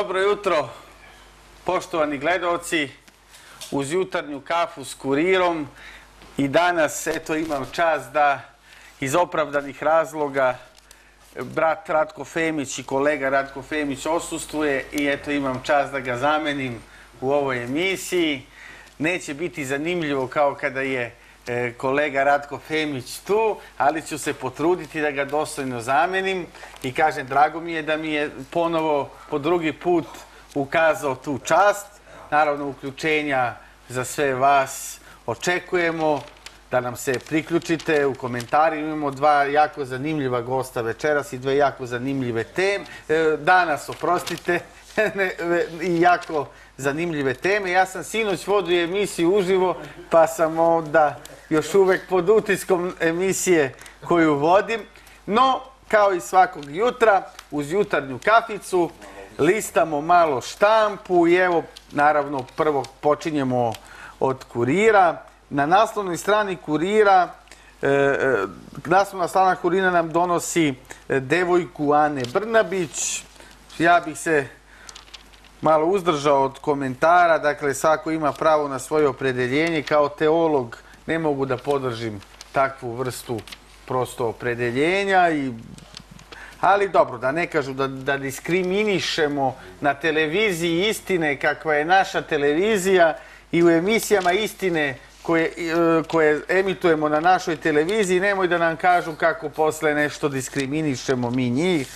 Dobro jutro, poštovani gledaoci, uz jutarnju kafu s Kurirom. I danas, eto, imam čast da iz opravdanih razloga brat Ratko Femić i kolega Ratko Femić odsustuje i eto imam čast da ga zamenim u ovoj emisiji. Neće biti zanimljivo kao kada je kolega Ratko Femić tu, ali ću se potruditi da ga dostojno zamenim i kažem, drago mi je da mi je ponovo po drugi put ukazao tu čast. Naravno, uključenja za sve vas očekujemo da nam se priključite u komentarima. Imamo dva jako zanimljiva gosta večeras i dve jako zanimljive teme. Danas, oprostite, i jako zanimljive teme. Ja sam sinoć vodio emisiju uživo, pa sam onda još uvek pod utiskom emisije koju vodim. No, kao i svakog jutra, uz jutarnju kaficu, listamo malo štampu i evo, naravno, prvo počinjemo od Kurira. Na naslovnoj strani Kurira, naslovna strana Kurira nam donosi devojku Ane Brnabić. Ja bih se malo uzdržao od komentara, dakle, svako ima pravo na svoje opredeljenje. Kao teolog ne mogu da podržim takvu vrstu prosto opredeljenja, ali dobro, da ne kažu da diskriminišemo na televiziji istine kakva je naša televizija i u emisijama istine koje emitujemo na našoj televiziji, nemoj da nam kažu kako posle nešto diskriminišemo mi njih.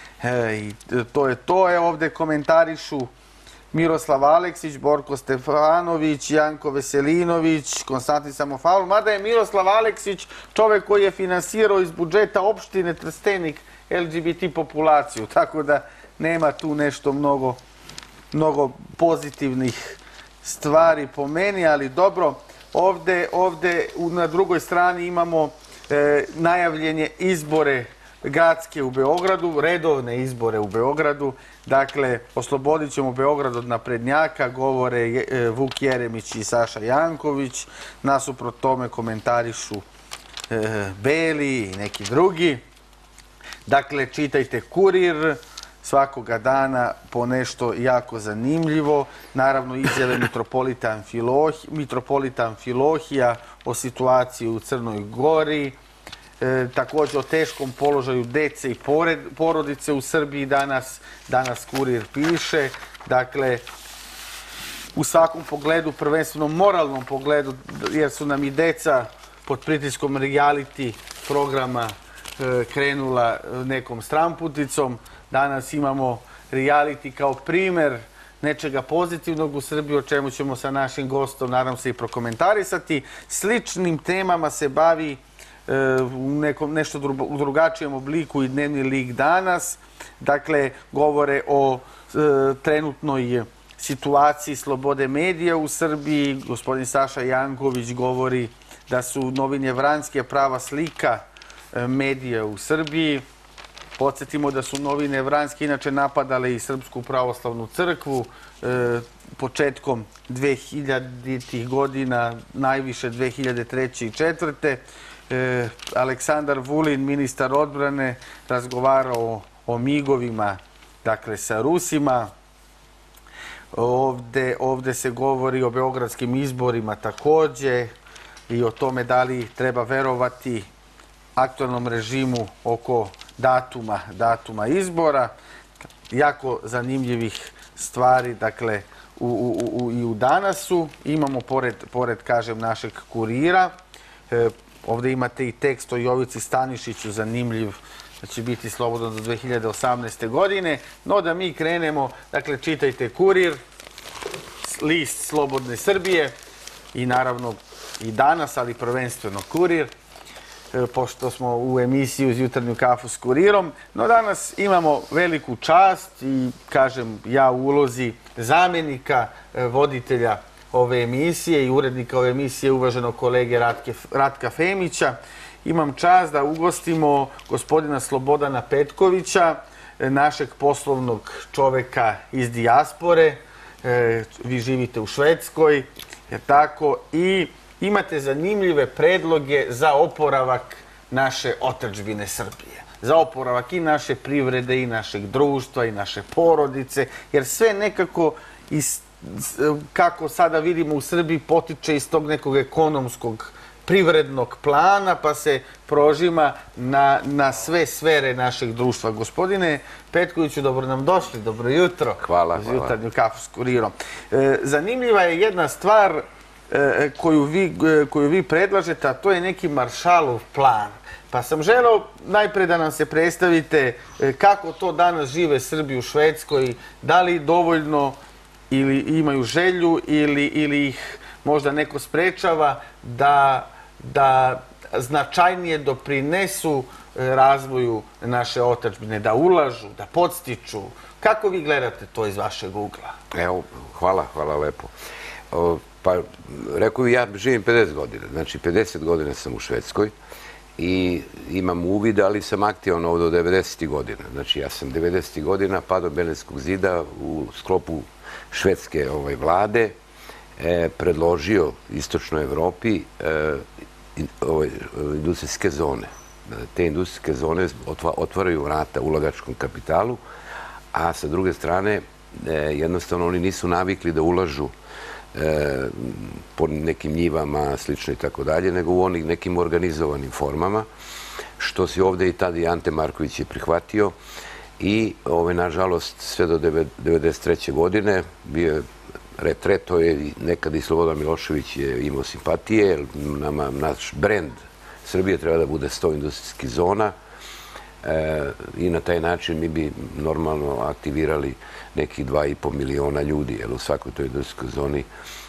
To je to. Ovde komentarišu Miroslav Aleksić, Borko Stefanović, Janko Veselinović, Konstantin Samofalov, mada je Miroslav Aleksić čovek koji je finansirao iz budžeta opštine Trstenik LGBT populaciju, tako da nema tu nešto mnogo pozitivnih stvari po meni, ali dobro. Ovde na drugoj strani imamo najavljenje izbore gradske u Beogradu, redovne izbore u Beogradu. Dakle, oslobodit ćemo Beograd od naprednjaka, govore Vuk Jeremić i Saša Janković. Nasuprot tome komentarišu Beli i neki drugi. Dakle, čitajte Kurir, svakoga dana po nešto jako zanimljivo. Naravno, izjave mitropolita Amfilohija o situaciji u Crnoj Gori. Također o teškom položaju dece i porodice u Srbiji danas Kurir piše. Dakle, u svakom pogledu, prvenstveno moralnom pogledu, jer su nam i deca pod pritiskom reality programa krenula nekom stramputicom. Danas imamo reality kao primer nečega pozitivnog u Srbiji, o čemu ćemo sa našim gostom, nadam se, i prokomentarisati. Sličnim temama se bavi u nešto drugačijem obliku i dnevni lik danas. Dakle, govore o trenutnoj situaciji slobode medija u Srbiji. Gospodin Saša Janković govori da su novine Vranjske prava slika medija u Srbiji. Podsjetimo da su novine Vranjske inače napadale i Srpsku pravoslavnu crkvu početkom 2000-ih godina, najviše 2003. i 2004. Aleksandar Vulin, ministar odbrane, razgovarao o migovima, dakle, sa Rusima. Ovde se govori o beogradskim izborima takođe i o tome da li treba verovati aktualnom režimu oko datuma izbora. Jako zanimljivih stvari, dakle, i u danasu. Imamo, pored, kažem, našeg Kurira, ovde imate i tekst o Jovici Stanišiću, zanimljiv, da će biti slobodno do 2018. godine. No, da mi krenemo, dakle, čitajte Kurir, list Slobodne Srbije i naravno i danas, ali prvenstveno Kurir, pošto smo u emisiji uz jutarnju kafu s Kurirom. No, danas imamo veliku čast i, kažem, ja u ulozi zamenika voditelja ove emisije i urednika ove emisije, uvaženog kolege Ratka Femića, imam čast da ugostimo gospodina Slobodana Petkovića, našeg poslovnog čoveka iz dijaspore. Vi živite u Švedskoj, jer tako, i imate zanimljive predloge za oporavak naše otadžbine Srbije. za oporavak i naše privrede, i našeg društva, i naše porodice, jer sve nekako, kako sada vidimo u Srbiji, potiče iz tog nekog ekonomskog privrednog plana, pa se prožima na sve sfere našeg društva. Gospodine Petkoviću, dobro nam došli, dobro jutro. Hvala. Uz jutarnju kafu s kurirom. Zanimljiva je jedna stvar koju vi predlažete, a to je neki Maršalov plan. Pa sam želeo najpre da nam se predstavite kako to danas žive Srbi u Švedskoj, da li dovoljno ili imaju želju ili ih možda neko sprečava da značajnije doprinesu razvoju naše otadžbine, da ulažu, da podstiču. Kako vi gledate to iz vašeg ugla? Evo, hvala lepo. Pa, rekao ja živim 50 godina, znači 50 godina sam u Švedskoj i imam uvid, ali sam aktivan ovdje od 90. godina. Znači ja sam 90. godina padom Berlinskog zida u sklopu švedske vlade predložio istočnoj Evropi industrijske zone. Te industrijske zone otvaraju vrata ulagačkom kapitalu, a sa druge strane jednostavno oni nisu navikli da ulažu po nekim njivama, slično i tako dalje, nego u onih nekim organizovanim formama, što si ovdje i tada i Ante Marković je prihvatio i nažalost sve do 1993. godine bio je retreto je nekad i Slobodan Milošević je imao simpatije, jer naš brend Srbije treba da bude 100 industrijskih zona i na taj način mi bi normalno aktivirali nekih 2,5 miliona ljudi, jer u svakoj toj industrijskoj zoni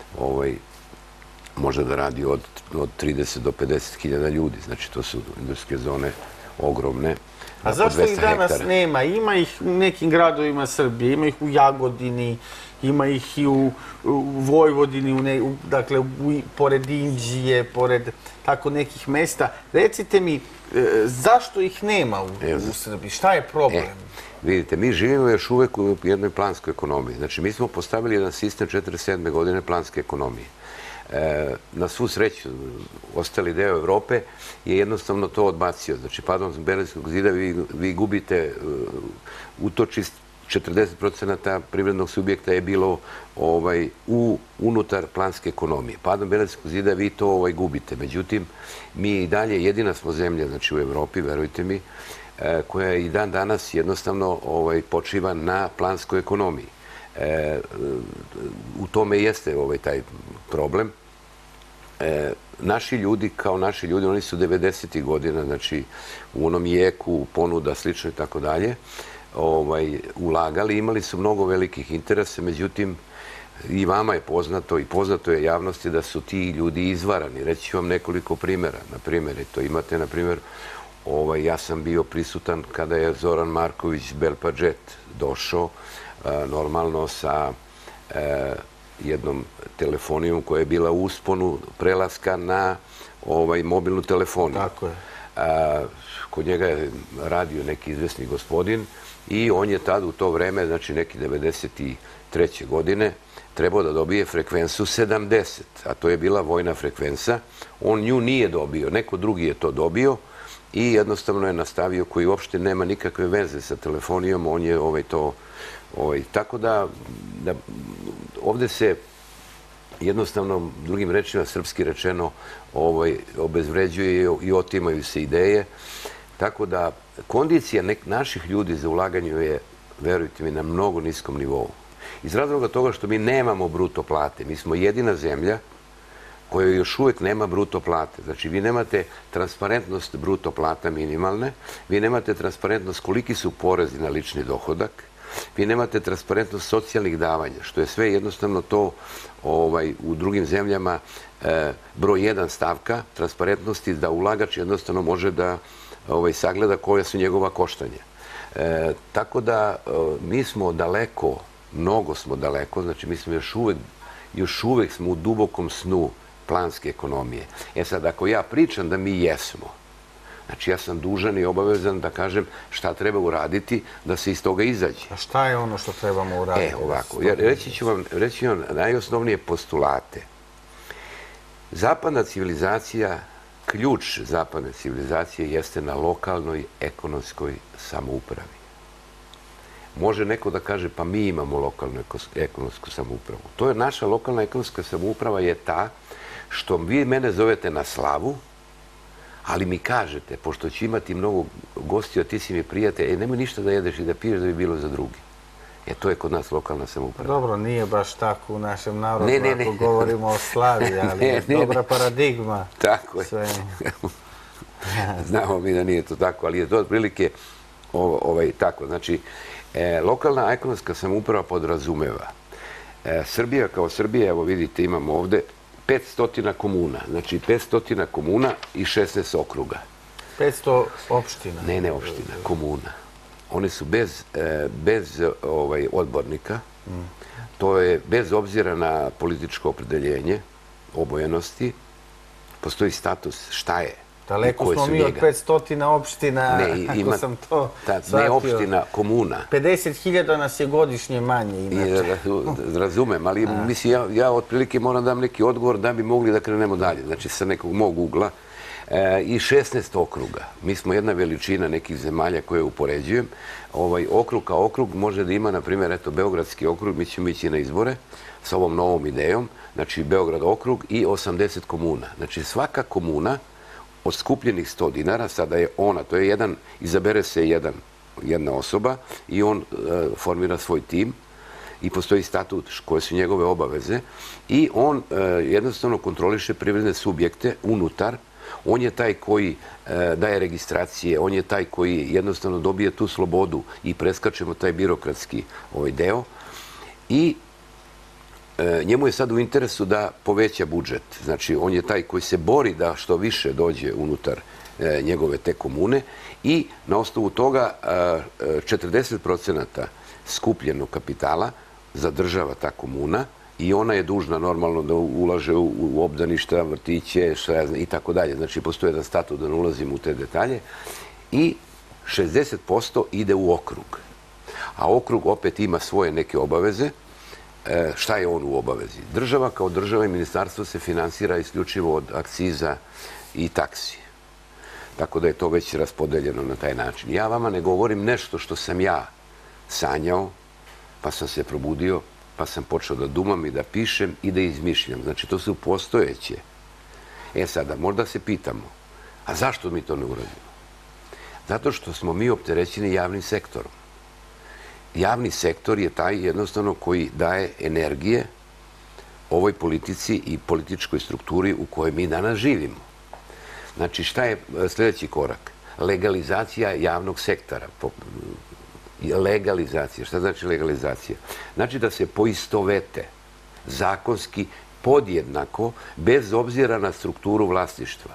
može da radi od 30 do 50 hiljada ljudi. Znači, to su industrijske zone ogromne. A zašto ih danas nema? Ima ih u nekim gradovima Srbije, ima ih u Jagodini, ima ih i u Vojvodini, dakle, pored Inđije, pored tako nekih mesta. Recite mi, zašto ih nema u Srbiji? Šta je problem? Vidite, mi živimo još uvek u jednoj planskoj ekonomiji. Znači, mi smo postavili jedan sistem 1947. godine planske ekonomije. Na svu sreću, ostali deo Evrope je jednostavno to odbacio. Znači, padom Berlinskog zida vi gubite utočist 40% privrednog subjekta je bilo unutar planske ekonomije. Padom Berlinskog zida vi to gubite. Međutim, mi i dalje jedina smo zemlja, znači u Evropi, verujte mi, koja i dan danas jednostavno počiva na planskoj ekonomiji. U tome jeste taj problem. Naši ljudi, kao naši ljudi, oni su 90. godina, znači u onom jeku, ponuda, slično i tako dalje, ulagali, imali su mnogo velikih interesa, međutim, i vama je poznato i poznato je javnosti da su ti ljudi izvarani. Reći ću vam nekoliko primjera. Na primjer, to imate, na primjer, ja sam bio prisutan kada je Zoran Marković Belpadžet došao, normalno sa jednom telefonijom koja je bila u usponu prelaska na mobilnu telefoniju. Tako je. Kod njega je radio neki izvesni gospodin i on je tad u to vreme, znači neki 1993. godine, trebao da dobije frekvensu 70, a to je bila vojna frekvensa. On nju nije dobio, neko drugi je to dobio i jednostavno je nastavio, koji uopšte nema nikakve veze sa telefonijom, on je to... Tako da ovdje se jednostavno, drugim rečima, srpski rečeno, obezvređuje i otimaju se ideje. Tako da kondicija naših ljudi za ulaganje je, verujte mi, na mnogo niskom nivou. Iz razloga toga što mi nemamo bruto plate. Mi smo jedina zemlja koja još uvijek nema bruto plate. Znači, vi nemate transparentnost bruto plata minimalne, vi nemate transparentnost koliki su porezi na lični dohodak, vi nemate transparentnost socijalnih davanja, što je sve jednostavno to u drugim zemljama broj 1 stavka transparentnosti, da ulagač jednostavno može da sagleda koja su njegova koštanja. Tako da mi smo daleko, mnogo smo daleko, znači mi smo još uvijek smo u dubokom snu planske ekonomije. Sad, ako ja pričam da mi jesmo, znači ja sam dužan i obavezan da kažem šta treba uraditi da se iz toga izađe. A šta je ono što trebamo uraditi? Ovako, reći ću vam najosnovnije postulate. Zapadna civilizacija ključ zapadne civilizacije jeste na lokalnoj ekonomskoj samoupravi. Može neko da kaže, pa mi imamo lokalnu ekonomsku samoupravu. To je naša lokalna ekonomska samouprava je ta što vi mene zovete na slavu, ali mi kažete, pošto će imati mnogo gostija, ti si mi prijatelj, nemoj ništa da jedeš i da piješ da bi bilo za drugi. To je kod nas lokalna samouprava. Dobro, nije baš tako u našem narodu, ako govorimo o slavi, ali je dobra paradigma. Tako je. Znamo mi da nije to tako, ali je to otprilike tako. Znači, lokalna ekonomska samouprava podrazumeva. Srbija kao Srbija, evo vidite, imamo ovde 500 komuna. Znači, 500 komuna i 16 okruga. 500 opština? Ne opština, komuna. One su bez odbornika. To je bez obzira na političko opredeljenje, obojenosti. Postoji status šta je. Daleko smo mi od 500 opština, ako sam to shvatio. Ne opština, komuna. 50.000 nas je godišnje manje, inače. Razumem, ali ja otprilike moram da dam neki odgovor da bi mogli da krenemo dalje. Znači, sa nekog mog ugla. I 16 okruga. Mi smo jedna veličina nekih zemalja koje upoređujem. Okrug kao okrug može da ima, na primjer, eto, Beogradski okrug, mi ćemo ići na izbore sa ovom novom idejom. Znači, Beograd okrug i 80 komuna. Znači, svaka komuna od skupljenih 100 dinara, sada je ona, to je jedan, izabere se jedna osoba i on formira svoj tim i postoji statut koje su njegove obaveze i on jednostavno kontroliše privredne subjekte unutar. On je taj koji daje registracije, on je taj koji jednostavno dobije tu slobodu i preskačemo taj birokratski deo i njemu je sad u interesu da poveća budžet. Znači, on je taj koji se bori da što više dođe unutar njegove te komune i na osnovu toga 40% skupljenog kapitala zadržava ta komuna i ona je dužna normalno da ulaže u obdaništa, vrtiće, i tako dalje. Znači, postoje jedan statut da ne ulazim u te detalje i 60% ide u okrug. A okrug opet ima svoje neke obaveze. Šta je on u obavezi? Država kao država i ministarstvo se finansira isključivo od akciza i taksi. Tako da je to već raspodeljeno na taj način. Ja vama ne govorim nešto što sam ja sanjao, pa sam se probudio, pa sam počeo da dumam i da pišem i da izmišljam. Znači, to su postojeće. Sada, možda se pitamo, a zašto mi to ne uradimo? Zato što smo mi opterećeni javnim sektorom. Javni sektor je taj jednostavno koji daje energije ovoj politici i političkoj strukturi u kojoj mi danas živimo. Znači, šta je sljedeći korak? Legalizacija javnog sektora. Legalizacija. Šta znači legalizacija? Znači da se poistovete zakonski podjednako bez obzira na strukturu vlasništva.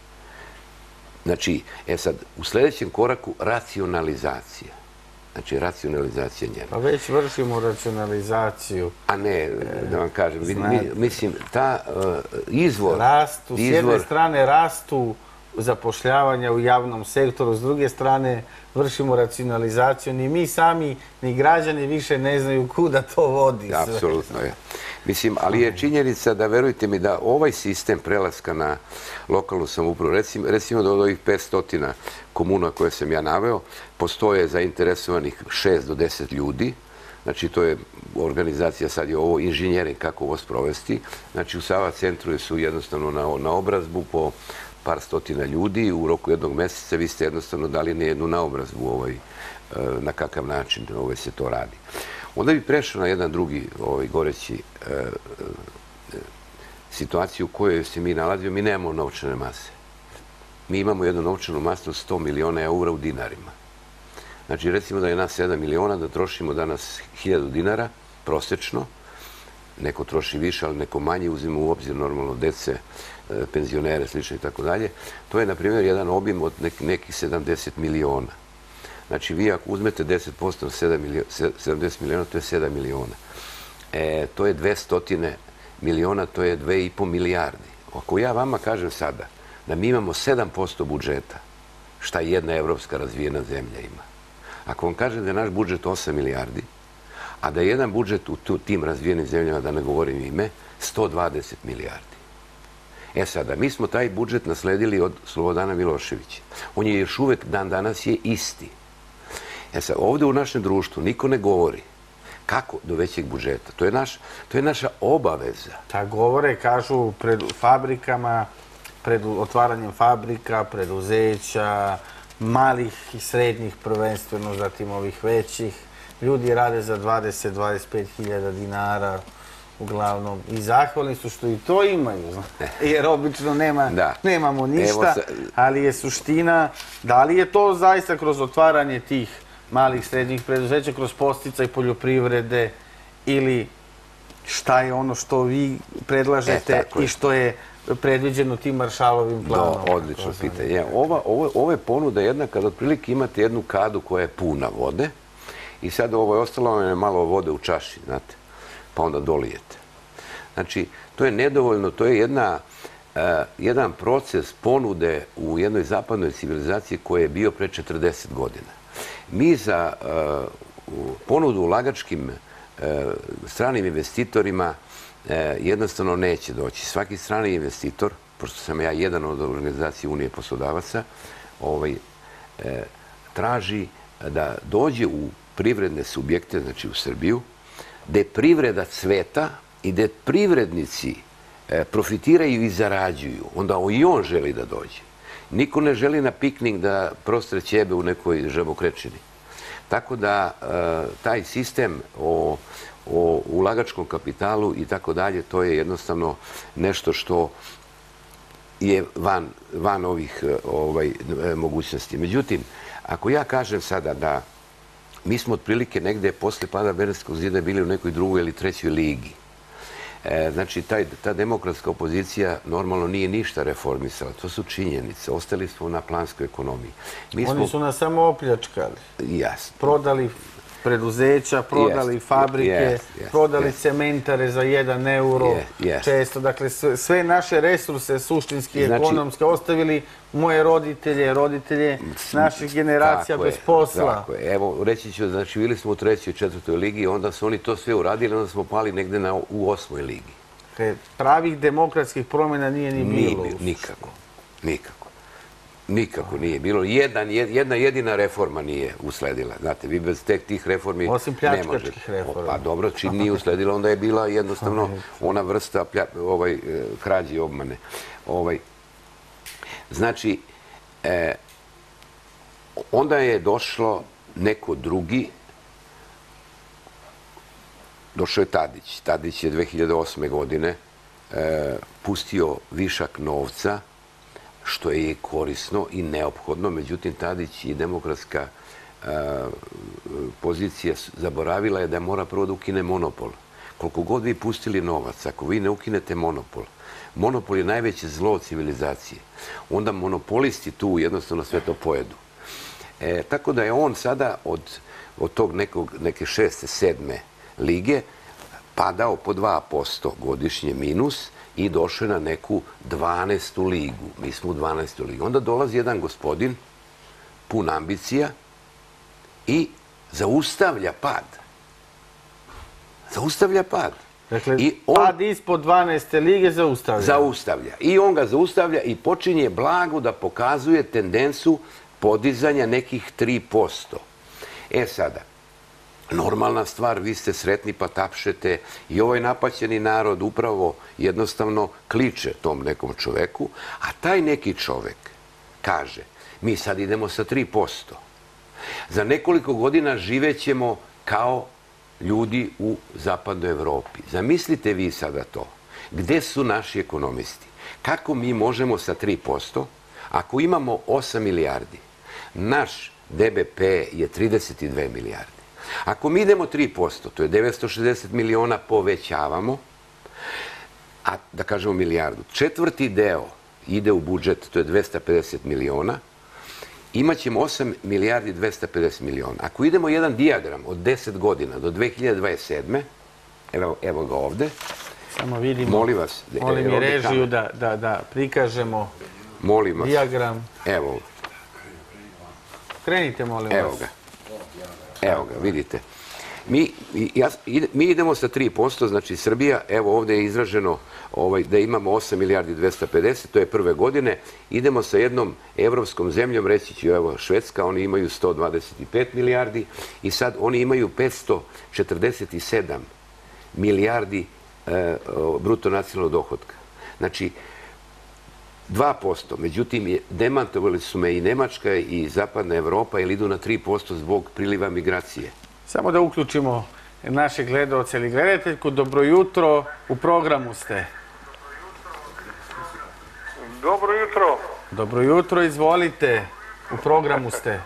Znači, sad, u sljedećem koraku racionalizacija. Znači, racionalizacija njena. Pa već vršimo racionalizaciju. A ne, da vam kažem, mislim, ta izvor... S jedne strane rastu zapošljavanja u javnom sektoru, s druge strane vršimo racionalizaciju. Ni mi sami, ni građani više ne znaju kuda to vodi. Apsolutno je. Mislim, ali je činjenica da, verujte mi, da ovaj sistem prelaska na lokalnu samoupravu, recimo da od ovih 500 komuna koje sam ja naveo, postoje zainteresovanih 6 do 10 ljudi. Znači, to je organizacija, sad je ovo inženjering kako ovo sprovesti. Znači, u Sava centru su jednostavno na obrazbu po par stotina ljudi. U roku jednog meseca vi ste jednostavno dali nejednu naobrazbu na kakav način se to radi. Onda bi prešao na jedan drugi goreći situaciju u kojoj se mi nalazimo. Mi nemamo novčane mase. Mi imamo jednu novčanu masu od 100 miliona eura u dinarima. Znači, recimo da je nas 7 miliona, da trošimo danas 1000 dinara prosečno. Neko troši više, ali neko manje, uzimo u obzir normalno dece, penzionere, slično i tako dalje. To je, na primjer, jedan obim od nekih 70 miliona. Znači, vi ako uzmete 10% od 70 miliona, to je 7 miliona. To je 200 miliona, to je 2,5 milijardi. Ako ja vama kažem sada da mi imamo 7% budžeta, šta jedna evropska razvijena zemlja ima. Ako vam kažem da je naš budžet 8 milijardi, a da je jedan budžet u tim razvijenim zemljama, da ne govorim ime, 120 milijardi. E sada, mi smo taj budžet nasledili od Slobodana Miloševića. On je još uvek dan danas je isti. E sad, ovde u našem društvu niko ne govori kako do većeg budžeta. To je naša obaveza. Govore, kažu, pred fabrikama, pred otvaranjem fabrika, preduzeća, malih i srednjih prvenstveno, zatim ovih većih. Ljudi rade za 20-25 hiljada dinara, uglavnom. I zahvalni su što i to imaju, jer obično nemamo ništa, ali je suština, da li je to zaista kroz otvaranje tih malih, srednjih preduzeća, kroz podsticaj poljoprivrede, ili šta je ono što vi predlažete i što je predviđeno tim Maršalovim planom? Odlično pitanje. Ovo je ponuda jedna kada otprilike imate jednu kadu koja je puna vode i sad ovo je ostalo vam je malo vode u čaši, znate, pa onda dolijete. Znači, to je nedovoljno, to je jedan proces ponude u jednoj zapadnoj civilizaciji koji je bio pre 40 godina. Mi za ponudu ulagačkim stranim investitorima jednostavno neće doći. Svaki strani investitor, pošto sam ja jedan od organizacije Unije poslodavaca, traži da dođe u privredne subjekte, znači u Srbiju, gde privreda cveta i gde privrednici profitiraju i zarađuju. Onda i on želi da dođe. Niko ne želi na piknik da prostre ćebe u nekoj žabokrečini. Tako da taj sistem o ulagačkom kapitalu i tako dalje, to je jednostavno nešto što je van ovih mogućnosti. Međutim, ako ja kažem sada da mi smo otprilike negde posle pada Berlinskog zida bili u nekoj drugoj ili trećoj ligi. Znači, ta demokratska opozicija normalno nije ništa reformisala. To su činjenice. Ostali smo na planskoj ekonomiji. Oni su nas samo opljačkali. Jasno. Prodali preduzeća, prodali fabrike, prodali cementare za 1 euro često. Dakle, sve naše resurse, suštinski, ekonomske, ostavili moje roditelje naših generacija bez posla. Tako je. Evo, reći ću, znači, bili smo u 3. i 4. ligi, onda su oni to sve uradili, onda smo pali negde u 8. ligi. Pravih demokratskih promjena nije ni bilo. Nikako. Nikako nije bilo. Jedna jedina reforma nije usledila. Znate, vi bez tih reformi ne možete. Osim pljačkačkih reforma. Pa dobro, čim nije usledila, onda je bila jednostavno ona vrsta krađe i obmane. Znači, onda je došlo neko drugi, došao je Tadić. Tadić je 2008. godine pustio višak novca, što je korisno i neophodno. Međutim, Tadić i demokratska pozicija zaboravila je da mora prvo da ukine monopol. Koliko god vi pustili novac, ako vi ne ukinete monopol, monopol je najveće zlo civilizacije. Onda monopolisti tu jednostavno sve to pojedu. Tako da je on sada od tog neke 6. 7. lige padao po 2% godišnje minus i došao na neku 12. ligu. Mi smo u 12. ligu. Onda dolazi jedan gospodin, pun ambicija, i zaustavlja pad. Zaustavlja pad. Dakle, pad ispod 12. lige zaustavlja. Zaustavlja. I on ga zaustavlja i počinje blago da pokazuje tendencu podizanja nekih 3%. Sada, normalna stvar, vi ste sretni pa tapšete i ovaj napaćeni narod upravo jednostavno kliče tom nekom čoveku, a taj neki čovek kaže, mi sad idemo sa 3%. Za nekoliko godina živećemo kao ljudi u zapadnoj Evropi. Zamislite vi sada to. Gde su naši ekonomisti? Kako mi možemo sa 3%, ako imamo 8 milijardi? Naš DBP je 32 milijarde. Ako mi idemo 3%, to je 960 miliona povećavamo, a da kažemo milijardu. 4. deo ide u budžet, to je 250 miliona, imaćemo 8 milijardi 250 miliona. Ako idemo jedan dijagram od 10 godina do 2027. Evo ga ovde. Samo vidimo. Molim vas. Molim i režiju da prikažemo dijagram. Evo. Krenite, molim vas. Evo ga, vidite. Mi idemo sa 3%, znači Srbija, evo ovdje je izraženo da imamo 8 milijardi 250, to je prve godine, idemo sa jednom evropskom zemljom, reći ću evo Švedska, oni imaju 125 milijardi i sad oni imaju 547 milijardi bruto nacionalnog dohotka. Znači, 2%, međutim, demantovali su me i Nemačka i Zapadna Evropa jer idu na 3% zbog priliva migracije. Samo da uključimo naše gledalce ili gledateljku. Dobro jutro, u programu ste. Dobro jutro. Dobro jutro, izvolite, u programu ste.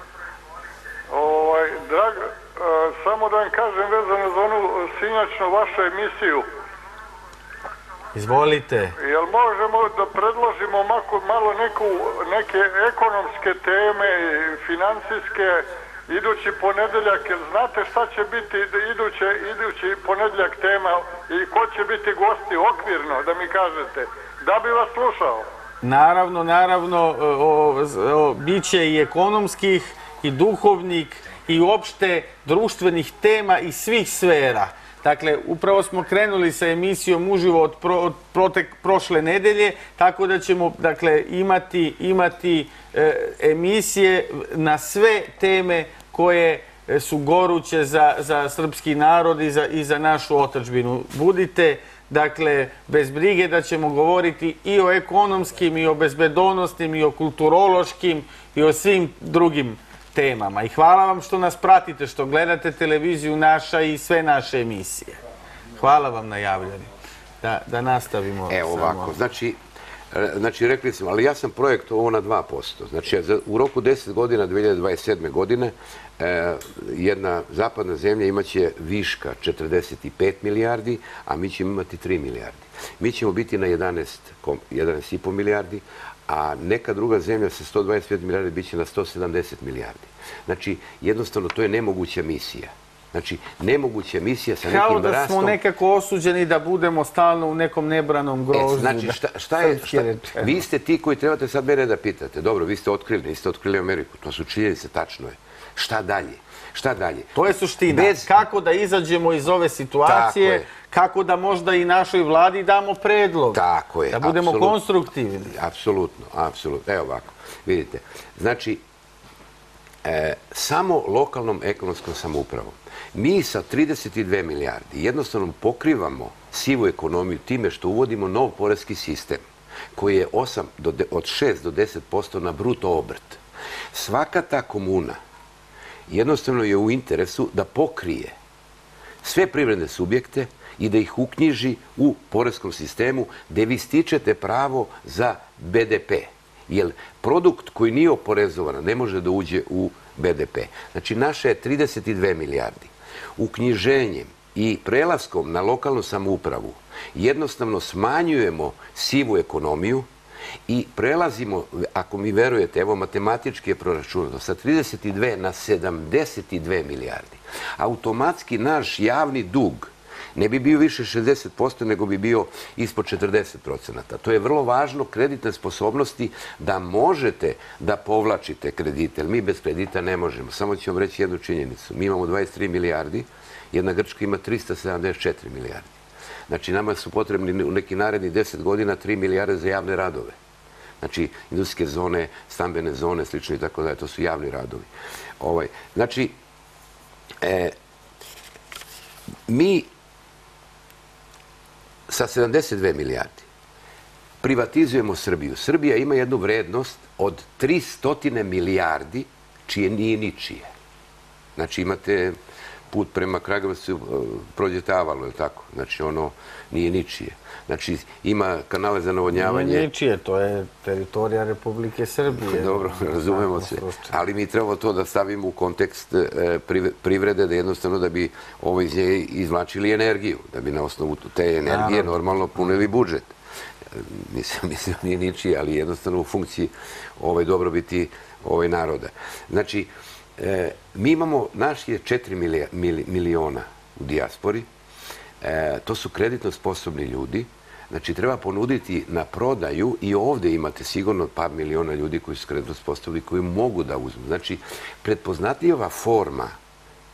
Samo da vam kažem vezano za onu sinoćnu vašu emisiju. Izvolite. Jel možemo da predložimo malo neke ekonomske teme i financijske idući ponedeljak, jer znate šta će biti idući ponedeljak tema i ko će biti gosti okvirno, da mi kažete, da bi vas slušao. Naravno, bit će i ekonomskih, i duhovnih, i uopšte društvenih tema iz svih sfera. Dakle, upravo smo krenuli sa emisijom uživo od prošle nedelje, tako da ćemo imati emisije na sve teme koje su goruće za srpski narod i za našu otadžbinu. Budite, dakle, bez brige da ćemo govoriti i o ekonomskim, i o bezbedonosnim, i o kulturološkim, i o svim drugim temama. I hvala vam što nas pratite, što gledate televiziju naša i sve naše emisije. Hvala vam na javljanju. Da nastavimo. Evo ovako, znači rekli smo, ali ja sam projektovao na 2%. Znači u roku 10 godina, 2027. godine, jedna zapadna zemlja imaće viška 45 milijardi, a mi ćemo imati 3 milijardi. Mi ćemo biti na 11,5 milijardi, a neka druga zemlja sa 125 milijardi bit će na 170 milijardi. Znači, jednostavno, to je nemoguća misija. Znači, nemoguća misija sa nekim rastom... Kao da smo nekako osuđeni da budemo stalno u nekom nebranom grožđu. Znači, vi ste ti koji trebate sad mene da pitate. Dobro, vi ste otkrili, niste otkrili Ameriku. To su činjenice, tačno je. Šta dalje? Šta dalje? To je suština. Kako da izađemo iz ove situacije, kako da možda i našoj vladi damo predlog. Tako je. Da budemo konstruktivni. Apsolutno, apsolutno. Evo ovako, vidite. Znači, samo lokalnom ekonomskom samoupravom. Mi sa 32 milijardi jednostavno pokrivamo sivu ekonomiju time što uvodimo nov poreski sistem koji je od 6 do 10% na bruto obrt. Svaka ta komuna jednostavno je u interesu da pokrije sve privredne subjekte i da ih uknjiži u poreskom sistemu gde vi stičete pravo za BDP. Jer produkt koji nije oporezovan ne može da uđe u BDP. Znači, naše je 32 milijardi. Uknjiženjem i prelaskom na lokalnu samoupravu jednostavno smanjujemo sivu ekonomiju i prelazimo, ako mi verujete, evo matematički je proračunano, sa 32 na 72 milijardi. Automatski naš javni dug ne bi bio više 60%, nego bi bio ispod 40%. To je vrlo važno, kreditne sposobnosti, da možete da povlačite kredite, jer mi bez kredita ne možemo. Samo ću vam reći jednu činjenicu. Mi imamo 23 milijardi, jedna Grčka ima 374 milijardi. Znači, nama su potrebni u neki naredni 10 godina 3 milijarde za javne radove. Znači, industrijske zone, stambene zone, slično i tako dalje, to su javni radovi. Znači, mi sa 72 milijardi privatizujemo Srbiju. Srbija ima jednu vrednost od 300 milijardi, čije nije ničije. Znači, imate put prema Kragujevcu, prođete Avalu, je li tako? Znači, ono nije ničije. Znači, ima kanale za navodnjavanje... Nije ničije, to je teritorija Republike Srbije. Dobro, razumemo se. Ali mi trebamo to da stavimo u kontekst privrede, da jednostavno da bi iz nje izvlačili energiju, da bi na osnovu te energije normalno punili budžet. Mislim, nije ničije, ali jednostavno u funkciji dobrobiti naroda. Znači, mi imamo, naš je 4 miliona u dijaspori, to su kreditno sposobni ljudi, znači treba ponuditi na prodaju i ovdje imate sigurno par miliona ljudi koji su kreditno sposobni, koji mogu da uzmu. Znači, pretpoznatljiva forma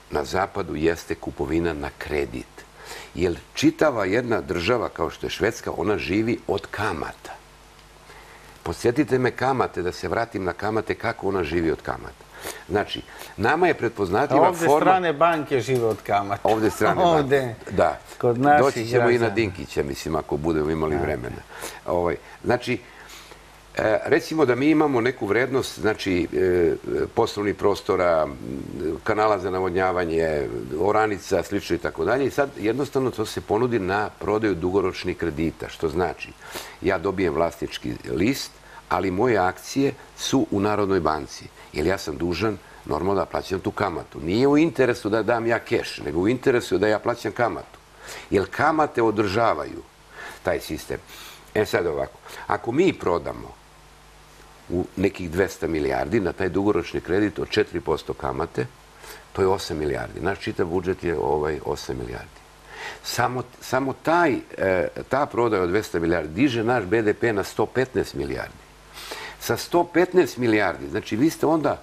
na zapadu jeste kupovina na kredit. Jer čitava jedna država kao što je Švedska, ona živi od kamata. Podsjetite me kamate, da se vratim na kamate, kako ona živi od kamata. Znači, nama je pretpoznatljiva forma... Ovdje strane banke žive od kamata. Ovdje strane banke, da. Doći ćemo i na Dinkića, mislim, ako budemo imali vremena. Znači, recimo da mi imamo neku vrednost, znači, poslovnih prostora, kanala za navodnjavanje, oranica, slično i tako dalje. I sad jednostavno to se ponudi na prodaju dugoročnih kredita, što znači ja dobijem vlasnički list, ali moje akcije su u Narodnoj banci. Jer ja sam dužan normalno da plaćam tu kamatu. Nije u interesu da dam ja keš, nego u interesu da ja plaćam kamatu. Jer kamate održavaju taj sistem. Sad ovako, ako mi prodamo u nekih 200 milijardi na taj dugoročni kredit od 4% kamate, to je 8 milijardi. Naš čitav budžet je 8 milijardi. Samo ta prodaja od 200 milijardi diže naš BDP na 115 milijardi. Sa 115 milijardi, znači vi ste onda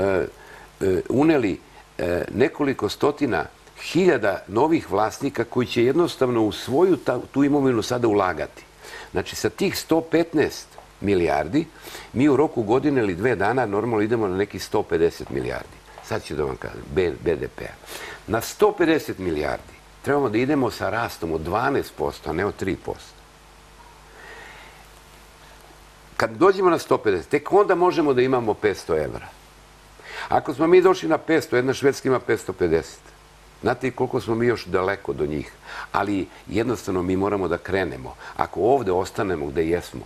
uneli nekoliko stotina hiljada novih vlasnika koji će jednostavno u svoju tu imovinu sada ulagati. Znači sa tih 115 milijardi mi u roku godine ili 2 dana normalno idemo na nekih 150 milijardi. Sad ću da vam kažem, BDP-a. Na 150 milijardi trebamo da idemo sa rastom od 12%, a ne od 3%. Kad dođemo na 150, tek onda možemo da imamo 500 evra. Ako smo mi došli na 500, jedna Švedska ima 550. Znate koliko smo mi još daleko do njih. Ali jednostavno mi moramo da krenemo. Ako ovde ostanemo gde jesmo,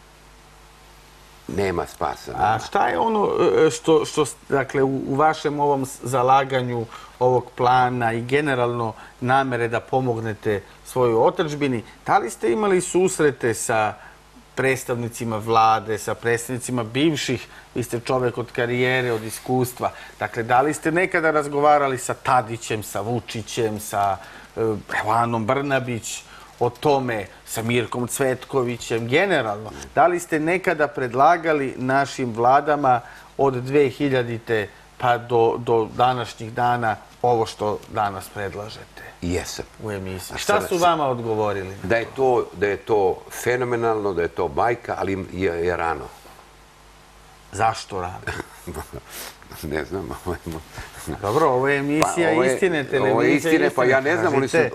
nema spasa. A šta je ono što, dakle, u vašem ovom zalaganju ovog plana i generalno namere da pomognete svojoj otadžbini, da li ste imali susrete sa predstavnicima vlade, sa predstavnicima bivših, vi ste čovek od karijere, od iskustva, dakle, da li ste nekada razgovarali sa Tadićem, sa Vučićem, sa Anom Brnabić, o tome, sa Mirkom Cvetkovićem, generalno? Da li ste nekada predlagali našim vladama od 2000. pa do današnjih dana ovo što danas predlažete? Jesam. U emisiji. Šta su vama odgovorili? Da je to fenomenalno, da je to bajka, ali je rano. Zašto rano? Ne znam. Dobro, ovo je emisija istine, televizija. Ovo je istine, pa ja ne znam.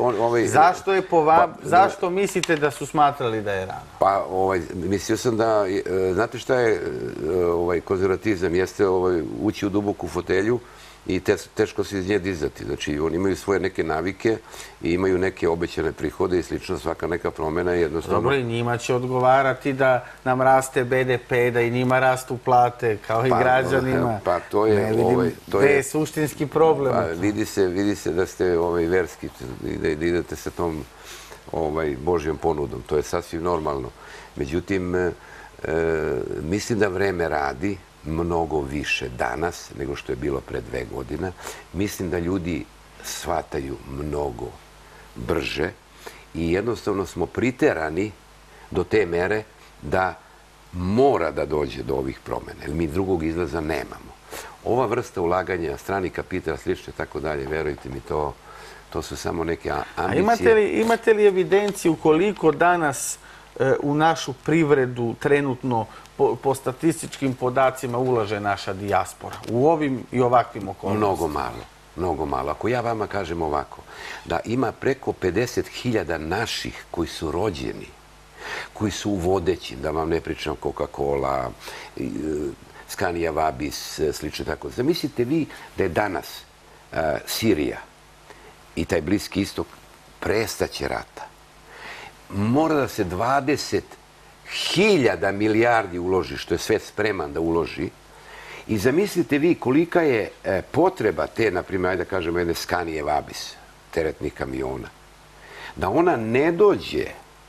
Zašto mislite da su smatrali da je rano? Pa, mislio sam da, znate šta je konzervatizam? Jeste ući u duboku fotelju i teško se iz nje dizati. Znači, oni imaju svoje neke navike i imaju neke obećane prihode i slično, svaka neka promjena je jednostavno... Dobro, i njima će odgovarati da nam raste BDP, da i njima rastu plate, kao i građanima. Pa to je... Ne vidim gde je suštinski problem. Vidi se da ste verski i da idete sa tom Božjom ponudom. To je sasvim normalno. Međutim, mislim da vreme radi mnogo više danas nego što je bilo pre 2 godine. Mislim da ljudi shvataju mnogo brže i jednostavno smo priterani do te mere da mora da dođe do ovih promjena, jer mi drugog izlaza nemamo. Ova vrsta ulaganja, strani kapital, slično, tako dalje, verujte mi, to su samo neke ambicije. A imate li evidenciju koliko danas u našu privredu trenutno po statističkim podacima ulaže naša dijaspora u ovim i ovakvim okolnostima? Mnogo malo. Ako ja vama kažem ovako, da ima preko 50.000 naših koji su rođeni, koji su u vodećim, da vam ne pričam Coca-Cola, Scania Vabis, slično tako. Zamislite vi da je danas Sirija i taj Bliski istok prestaće rata. Mora da se 20.000 milijardi uloži, što je svet spreman da uloži. I zamislite vi kolika je potreba te, na primjer, da kažemo, jedne Scania Vabis, teretnih kamiona, da ona ne dođe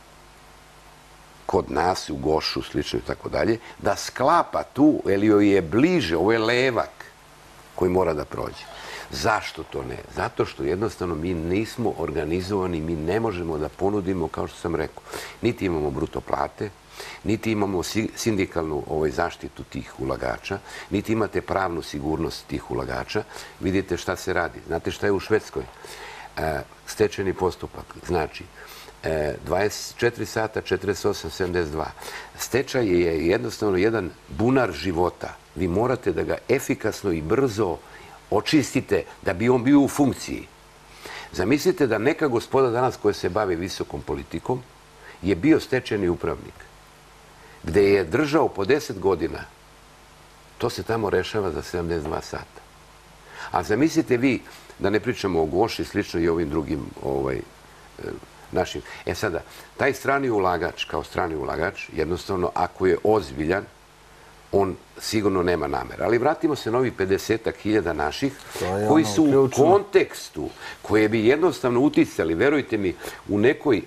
kod nas, u Gošu, slično i tako dalje, da sklapa tu, jer joj je bliže, ovo je levak koji mora da prođe. Zašto to ne? Zato što jednostavno mi nismo organizovani, mi ne možemo da ponudimo, kao što sam rekao, niti imamo bruto plate, niti imamo sindikalnu zaštitu tih ulagača, niti imate pravnu sigurnost tih ulagača. Vidite šta se radi. Znate šta je u Švedskoj? Stečajni postupak, znači 24 sata, 48, 72. Stečaj je jednostavno jedan bunar života. Vi morate da ga efikasno i brzo očistite da bi on bio u funkciji. Zamislite da neka gospoda danas koja se bavi visokom politikom je bio stečajni upravnik, gde je držao po 10 godina. To se tamo rešava za 72 sata. A zamislite vi, da ne pričamo o Goši, slično i ovim drugim našim. Sada, taj strani ulagač, kao strani ulagač, jednostavno, ako je ozbiljan, on sigurno nema namera. Ali vratimo se na ovih 50.000 naših, koji su u kontekstu, koje bi jednostavno uticali, verujte mi, u nekoj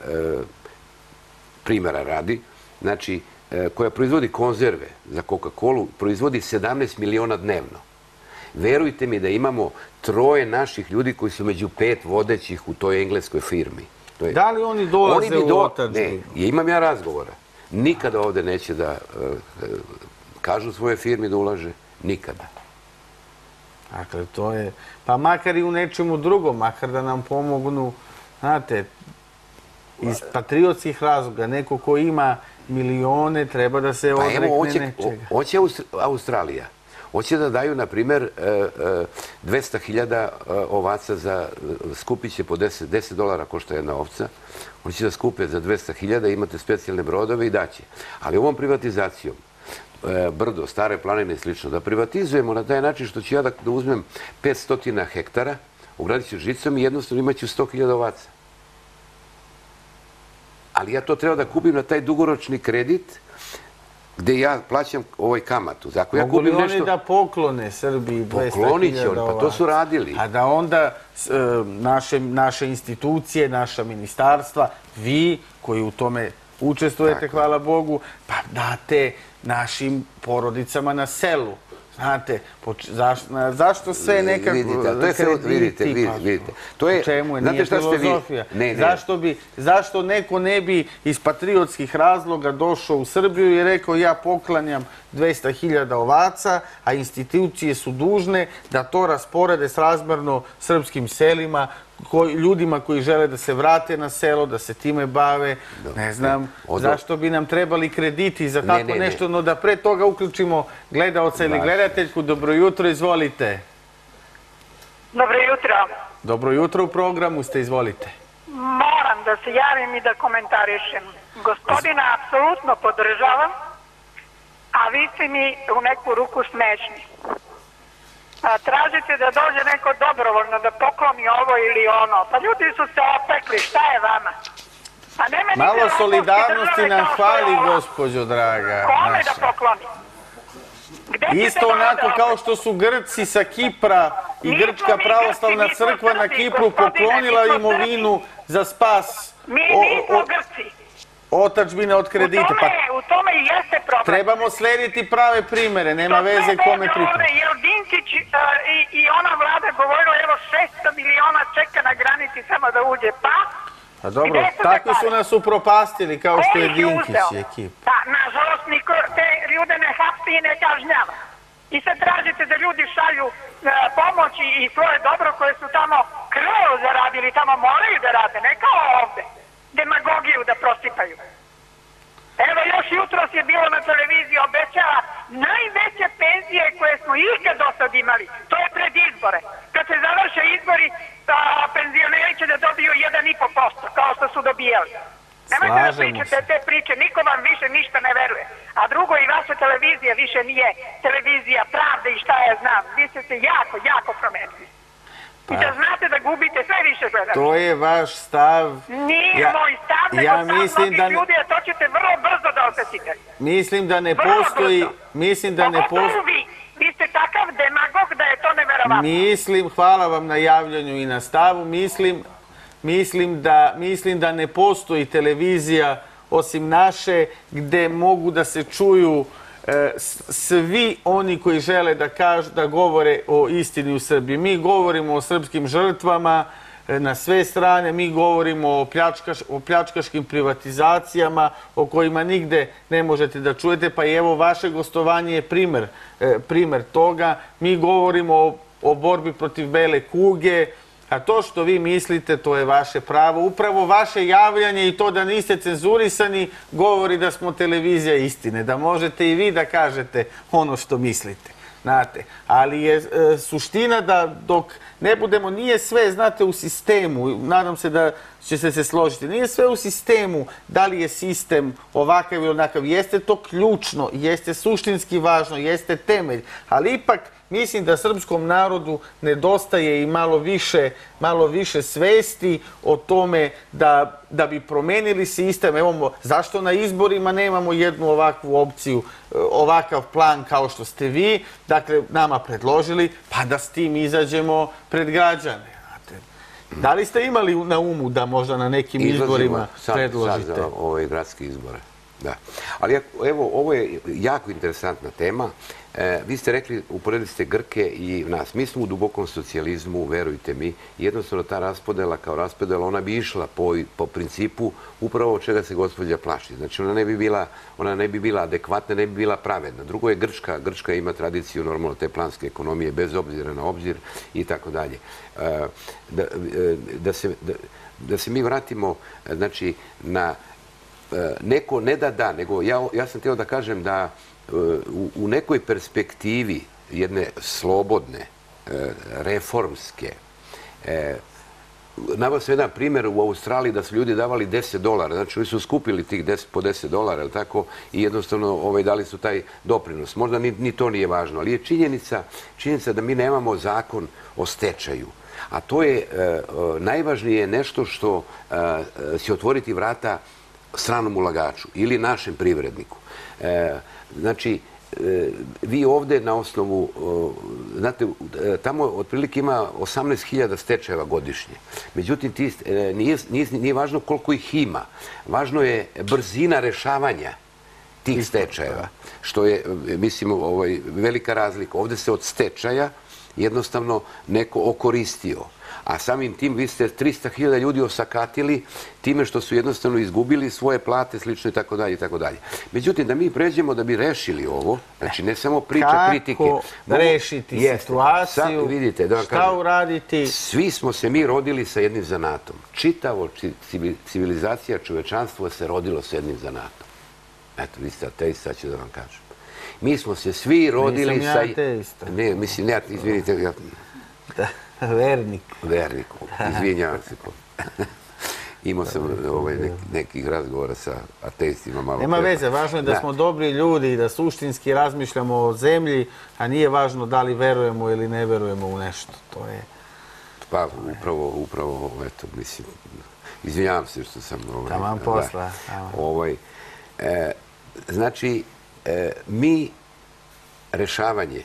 primjera radi, znači, koja proizvodi konzerve za Coca-Colu, proizvodi 17 miliona dnevno. Verujte mi da imamo 3 naših ljudi koji su među 5 vodećih u toj engleskoj firmi. Da li oni dolaze u otadžbinu? Ne, imam ja razgovora. Nikada ovde neće da kažu svoje firmi da ulaže. Nikada. Dakle, to je... Pa makar i u nečemu drugom, makar da nam pomognu, znate, iz patriotskih razloga. Neko ko ima milione treba da se odrekne nečega. Hoće Australija. Hoće da daju, na primjer, 200.000 ovaca za... Skupit će po $10 košta jedna ovca. Oni će da skupe za 200.000, imate specijalne brodove i daće. Ali ovom privatizacijom, Brdo, Stare planine i slično, da privatizujemo na taj način što ću ja da uzmem 500 hektara, ogradit ću žicom i jednostavno imat ću 100.000 ovaca. Ali ja to treba da kupim na taj dugoročni kredit gde ja plaćam kamatu. Mogu li oni da poklone Srbiji 200.000 Poklonit će oni, pa to su radili. A da onda naše institucije, naša ministarstva, vi koji u tome učestvujete, hvala Bogu, pa date našim porodicama na selu. Znate, zašto sve nekako krediti? Vidite. U čemu je? Nije filozofija. Zašto neko ne bi iz patriotskih razloga došao u Srbiju i rekao ja poklanjam 200.000 ovaca, a institucije su dužne da to rasporede srazmerno srpskim selima, ljudima koji žele da se vrate na selo, da se time bave. Ne znam zašto bi nam trebali krediti za tako nešto, no da pre toga uključimo gledaoca ili gledateljku. Dobro jutro, izvolite. Dobro jutro. Dobro jutro, u programu ste, izvolite. Moram da se javim i da komentarišem. Gospodina apsolutno podržavam, a vi ste mi u neku ruku smešni. Tražite da dođe neko dobrovoljno da pokloni ovo ili ono. Pa ljudi su se opekli, šta je vama? Malo solidarnosti nam hvali, gospođo draga. Kome da pokloni? Isto onako kao što su Grci sa Kipra i Grčka pravoslavna crkva na Kipru poklonila imovinu za spas otadžbine od kredita. U tome i jeste problem. Trebamo slediti prave primere, nema veze kome pritom. Jer Dinkić i ona vlada govorila, evo 600 miliona čeka na granici samo da uđe, pa? A dobro, tako su nas upropastili kao što je Dinkić i ekipa. Pa, nažalost, niko te ljude ne hapsi i ne kažnjava. I sad tražite da ljudi šalju pomoć i svoje dobro koje su tamo krv zaradili, tamo moraju da rade, ne kao ovde. Demagogiju da prosipaju. Evo, još jutros je bilo na televiziji, obećava najveće penzije koje smo ikad do sad imali. To je pred izbore. Kad se završe izbori, penzioneri će da dobiju 1,5%, kao što su dobijali. Nemojte da pričate te priče, niko vam više ništa ne veruje. A drugo, i vaša televizija više nije televizija pravde i šta ja znam. Vi ste se jako, jako promenili. I da znate da gubite sve više gledati. To je vaš stav. Nije moj stav, nego stav mnogih ljudi, a to ćete vrlo brzo da osetite. Mislim da ne postoji... Pogotovo vi. Vi ste takav demagog da je to neverovatno. Hvala vam na javljanju i na stavu. Mislim da ne postoji televizija osim naše gde mogu da se čuju svi oni koji žele da govore o istini u Srbiji. Mi govorimo o srpskim žrtvama na sve strane, mi govorimo o pljačkaškim privatizacijama o kojima nigde ne možete da čujete, pa i evo vaše gostovanje je primer toga. Mi govorimo o borbi protiv bele kuge, a to što vi mislite, to je vaše pravo. Upravo vaše javljanje i to da niste cenzurisani govori da smo televizija istine, da možete i vi da kažete ono što mislite. Znate, ali je suština da dok ne budemo, nije sve, znate, u sistemu, nadam se da ćete se složiti, nije sve u sistemu, da li je sistem ovakav ili onakav, jeste to ključno, jeste suštinski važno, jeste temelj, ali ipak mislim da srpskom narodu nedostaje i malo više svesti o tome da bi promenili sistem. Evo, zašto na izborima nemamo jednu ovakvu opciju, ovakav plan kao što ste vi, dakle, nama predložili, pa da s tim izađemo pred građane. Da li ste imali na umu da možda na nekim izborima predložite? Sad za ove gradske izbore, da. Ali evo, ovo je jako interesantna tema. Vi ste rekli, uporedili ste Grke i nas. Mi smo u dubokom socijalizmu, verujte mi. Jednostavno ta raspodela kao raspodela, ona bi išla po principu upravo od čega se gospođa plaši. Znači ona ne bi bila adekvatna, ne bi bila pravedna. Drugo je Grčka. Grčka ima tradiciju normalno te planske ekonomije bez obzira na obzir i tako dalje. Da se mi vratimo, znači, na neko ne da, nego ja sam htio da kažem da u nekoj perspektivi jedne slobodne, reformske, naveo sam jedan primjer u Australiji da su ljudi davali $10, znači oni su skupili tih po $10, tako, i jednostavno dali su taj doprinos. Možda ni to nije važno, ali je činjenica da mi nemamo zakon o stečaju. A to je najvažnije nešto što će otvoriti vrata stranom ulagaču ili našem privredniku. Znači, vi ovde na osnovu, znate, tamo otprilike ima 18.000 stečajeva godišnje. Međutim, nije važno koliko ih ima. Važno je brzina rešavanja tih stečajeva, što je, mislim, velika razlika. Ovde se od stečaja jednostavno neko okoristio. A samim tim vi ste 300.000 ljudi osakatili time što su jednostavno izgubili svoje plate, slično i tako dalje i tako dalje. Međutim, da mi pređemo da bi rešili ovo, znači ne samo priča kritike. Kako rešiti situaciju, šta uraditi? Svi smo se mi rodili sa jednim zanatom. Čitavo civilizacija, čovečanstvo se rodilo sa jednim zanatom. Eto, vi ste ateist, sad ću da vam kažem. Mi smo se svi rodili sa... Nisam ja ateista. Ne, mislim, ne, izvinite, Vernik. Vernik, izvinjavam se. Imao sam nekih razgovora sa ateistima malo. Nema veze, važno je da smo dobri ljudi i da suštinski razmišljamo o zemlji, a nije važno da li verujemo ili ne verujemo u nešto. To je... Pa, upravo, eto, mislim, izvinjavam se što sam... Taman posla. Znači, mi rešavanje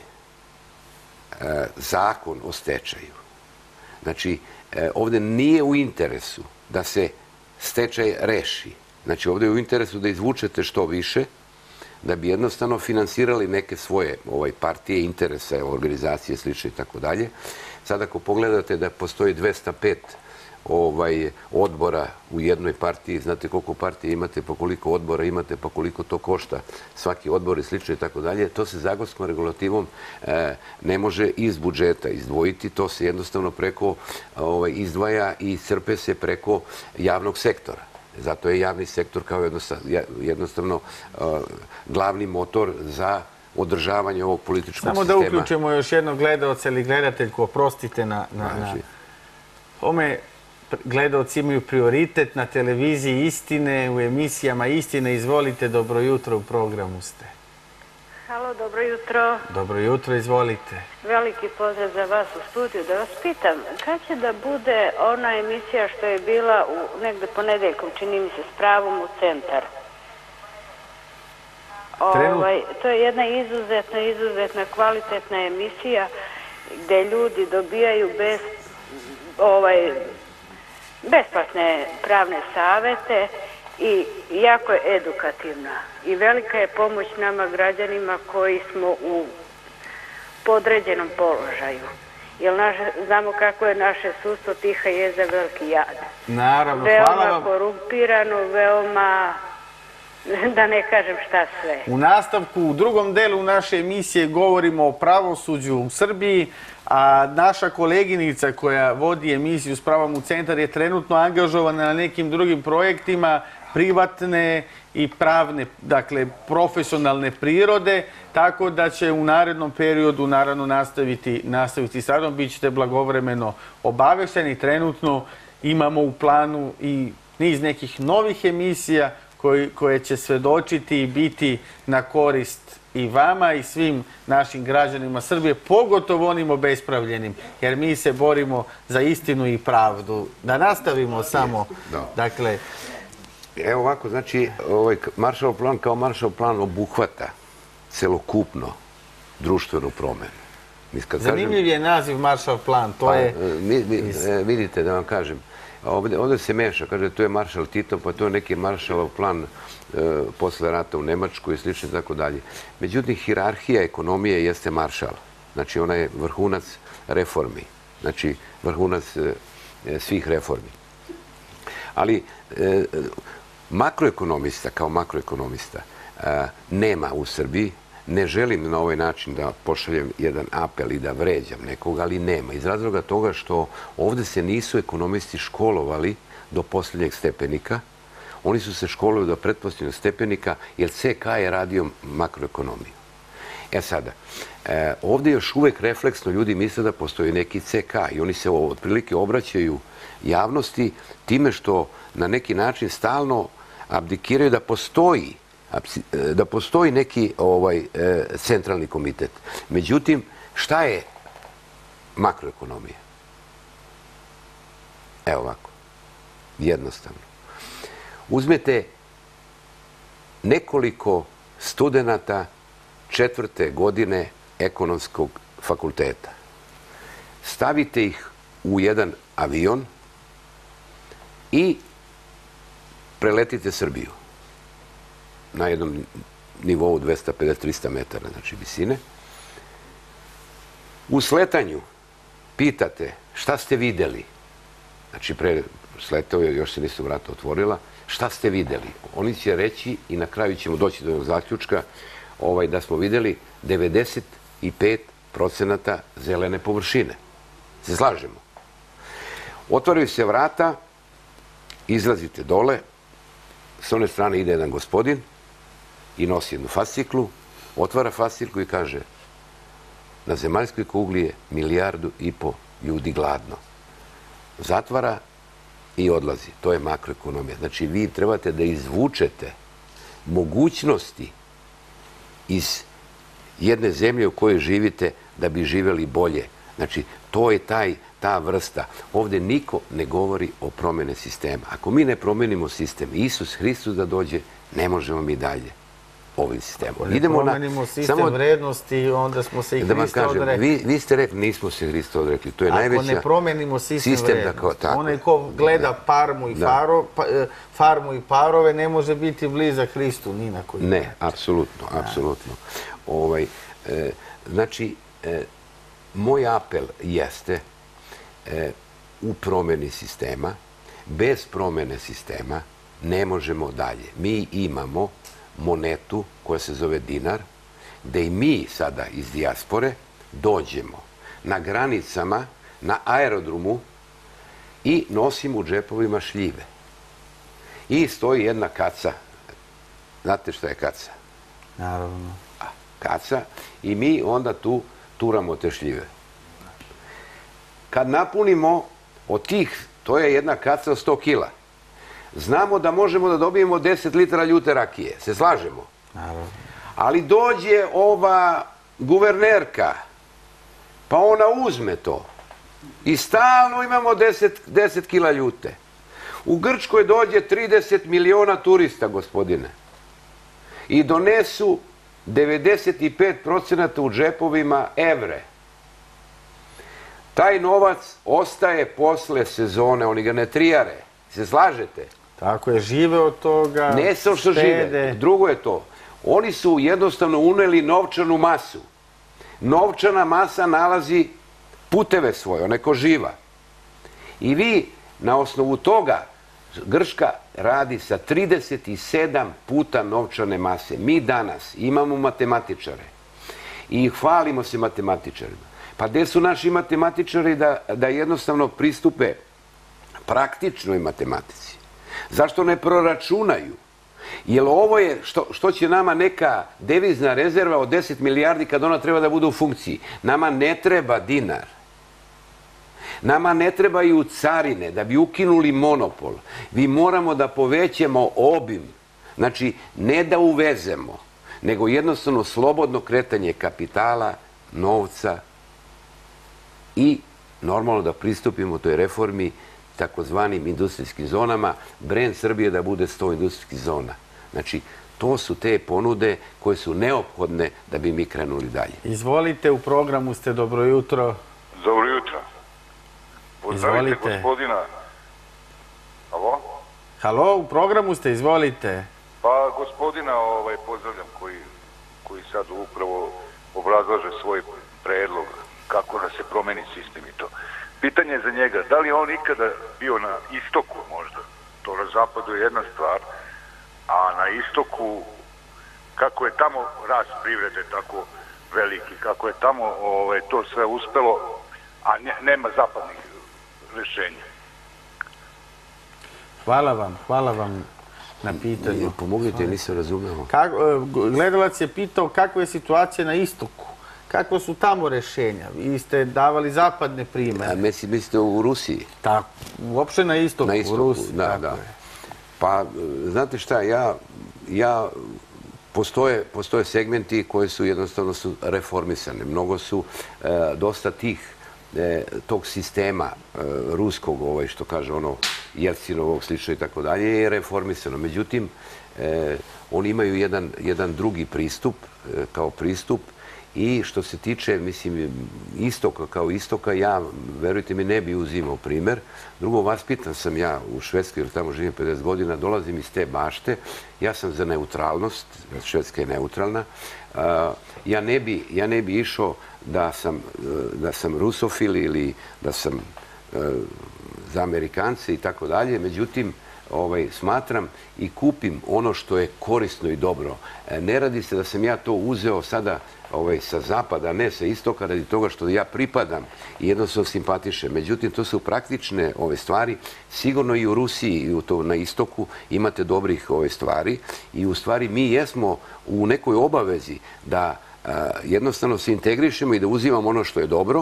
zakon o stečaju. Znači, ovde nije u interesu da se stečaj reši. Znači, ovde je u interesu da izvučete što više, da bi jednostavno finansirali neke svoje partije, interese, organizacije, slično i tako dalje. Sad, ako pogledate da postoji 205 odbora u jednoj partiji, znate koliko partije imate, pa koliko odbora imate, pa koliko to košta svaki odbor i slično i tako dalje, to se zakonskom regulativom ne može iz budžeta izdvojiti, to se jednostavno preko izdvaja i crpe se preko javnog sektora. Zato je javni sektor kao jednostavno glavni motor za održavanje ovog političkog sistema. Samo da uključimo još jednog gledalca ili gledateljku, oprostite na... Ome gledalci imaju prioritet na televiziji Istine, u emisijama Istine. Izvolite, dobro jutro, u programu ste. Halo, dobro jutro. Dobro jutro, izvolite. Veliki pozdrav za vas u studiju. Da vas pitam, kad će da bude ona emisija što je bila negde ponedeljkom, čini mi se, s pravom u centar? To je jedna izuzetna kvalitetna emisija gde ljudi dobijaju besplatne pravne savete i jako je edukativna i velika je pomoć nama građanima koji smo u podređenom položaju. Jer znamo kako je naše sudstvo, tiha jeza, veliki jad. Naravno, hvala vam. Veoma korumpirano, veoma, da ne kažem šta sve. U nastavku, u drugom delu naše emisije govorimo o pravosuđu u Srbiji, a naša koleginica koja vodi emisiju Spravom u centar je trenutno angažovana na nekim drugim projektima privatne i pravne, dakle profesionalne prirode, tako da će u narednom periodu naravno nastaviti s radom. Bićete blagovremeno obavešteni. Trenutno imamo u planu i niz nekih novih emisija koje će svedočiti i biti na korist i vama i svim našim građanima Srbije, pogotovo onim obespravljenim, jer mi se borimo za istinu i pravdu. Da nastavimo samo, dakle... Evo ovako, znači, ovaj Maršalov plan kao Maršalov plan obuhvata celokupno društvenu promenu. Zanimljiv je naziv Maršalov plan, to je... Vidite, da vam kažem, ovdje se meša, kaže, to je Maršal Tito, pa to je neki Maršalov plan posle rata u Nemačkoj i slično i tako dalje. Međutim, hijerarhija ekonomije jeste Maršal. Znači, ona je vrhunac reformi. Znači, vrhunac svih reformi. Ali makroekonomista, kao makroekonomista, nema u Srbiji. Ne želim na ovaj način da pošaljem jedan apel i da vređam nekoga, ali nema. Iz razloga toga što ovdje se nisu ekonomisti školovali do posljednjeg stepenika. Oni su se školovali do pretposljednjeg stepenika, jer CK je radio makroekonomiju. E sada, ovdje još uvek refleksno ljudi misle da postoji neki CK i oni se otprilike obraćaju javnosti time što na neki način stalno abdikiraju da postoji neki centralni komitet. Međutim, šta je makroekonomija? Evo ovako, jednostavno. Uzmete nekoliko studenata 4. godine ekonomskog fakulteta. Stavite ih u jedan avion i preletite Srbiju na jednom nivou 250-300 metara, znači visine. U sletanju pitate šta ste videli. Znači, pre sletao je, još se nisu vrata otvorila. Šta ste videli? Oni će reći i na kraju ćemo doći do zaključka da smo videli 95% zelene površine. Se slažemo. Otvaraju se vrata, izlazite dole, s one strane ide jedan gospodin i nosi jednu fasciklu, otvara fasciklu i kaže na zemaljskoj kugli je 1,5 milijardu ljudi gladno. Zatvara i odlazi. To je makroekonomija. Znači, vi trebate da izvučete mogućnosti iz jedne zemlje u kojoj živite da bi živjeli bolje. Znači, to je ta vrsta. Ovdje niko ne govori o promjene sistema. Ako mi ne promenimo sistem, Isus Hristos da dođe, ne možemo mi dalje ovim sistemom. Ako ne promenimo sistem vrednosti, onda smo se i Hrista odrekli. Vi ste rekli, nismo se Hrista odrekli. To je najveća... Ako ne promenimo sistem vrednosti, onaj ko gleda farmu i parove ne može biti blizak Hristu ni na koji način. Ne, apsolutno, apsolutno. Znači, moj apel jeste u promjeni sistema. Bez promjene sistema ne možemo dalje. Mi imamo monetu koja se zove dinar, gde i mi sada iz dijaspore dođemo na granicama, na aerodromu i nosimo u džepovima šljive. I stoji jedna kaca. Znate šta je kaca? Naravno. Kaca. I mi onda tu turamo te šljive. Kad napunimo od tih, to je jedna kaca od 100 kila, znamo da možemo da dobijemo 10 litara ljute rakije. Se slažemo? Naravno. Ali dođe ova guvernerka, pa ona uzme to. I stalno imamo 10 kila ljute. U Grčkoj dođe 30 miliona turista, gospodine. I donesu 95% u džepovima evre. Taj novac ostaje posle sezone, oni ga ne trijare. Se slažete? Tako je, žive od toga, Ne samo što žive, drugo je to. Oni su jednostavno uneli novčanu masu. Novčana masa nalazi puteve svoje, ona je ko živa. I vi, na osnovu toga, Grčka radi sa 37 puta novčane mase. Mi danas imamo matematičare i hvalimo se matematičarima. Pa gde su naši matematičari da jednostavno pristupe praktičnoj matematici? Zašto ne proračunaju? Jer ovo je, što će nama neka devizna rezerva od 10 milijardi kad ona treba da bude u funkciji? Nama ne treba dinar. Nama ne trebaju carine da bi ukinuli monopol. Mi moramo da povećamo obim. Znači, ne da uvezemo, nego jednostavno slobodno kretanje kapitala, novca i normalno da pristupimo toj reformi takozvanim industrijskim zonama. Brend Srbije da bude 100 industrijskih zona. Znači, to su te ponude koje su neophodne da bi mi krenuli dalje. Izvolite, u programu ste, dobro jutro. Dobro jutro. Pozdravite gospodina. Alo? Halo, u programu ste, izvolite. Pa gospodina pozdravljam koji sad upravo obrazlaže svoj predlog kako da se promeni sistem i to. Pitanje je za njega, da li je on ikada bio na istoku možda? To na zapadu je jedna stvar, a na istoku kako je tamo rast privrede tako veliki, kako je tamo to sve uspelo, a nema zapadnih rešenja. Hvala vam na pitanju. Pomogite, nisam razumeo. Gledalac je pitao kakva je situacija na istoku. Kakva su tamo rešenja? Vi ste davali zapadne primere. Mislite u Rusiji? Tako, uopšte na istoku. Na istoku, da. Pa, znate šta, postoje segmenti koji su jednostavno reformisane. Mnogo su, dosta tog sistema ruskog, što kaže ono, Jelcinovog, slično i tako dalje, je reformisano. Međutim, oni imaju jedan drugi pristup, kao pristup, i što se tiče, mislim, istoka kao istoka, ja, verujte mi, ne bi uzimao primer. Drugo, vaspitan sam ja u Švedskoj, jer tamo živim 50 godina, dolazim iz te bašte. Ja sam za neutralnost, Švedska je neutralna. Ja ne bi išao da sam rusofil ili da sam za Amerikance i tako dalje. Međutim, smatram i kupim ono što je korisno i dobro. Ne radi se da sam ja to uzeo sada sa zapada, ne sa istoka, radi toga što ja pripadam i jednostavno simpatišem. Međutim, to su praktične ove stvari. Sigurno i u Rusiji i na istoku imate dobrih ove stvari i u stvari mi jesmo u nekoj obavezi da jednostavno se integrišemo i da uzimamo ono što je dobro.